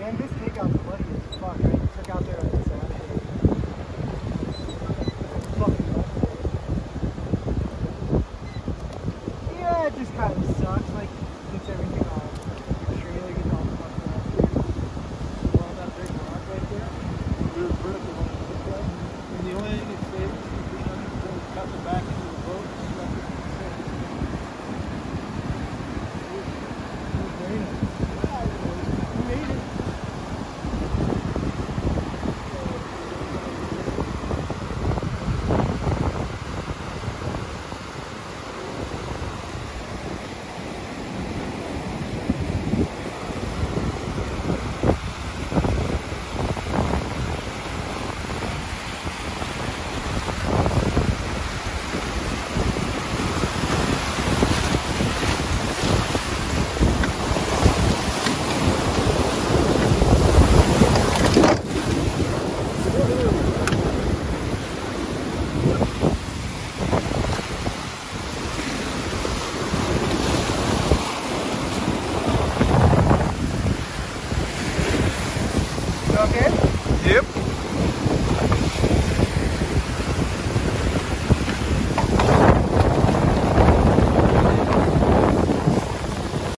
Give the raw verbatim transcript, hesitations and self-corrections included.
Man, this takeout's muddy as fuck. I took out there on Saturday. Fucking muddy. Yeah, it just kind of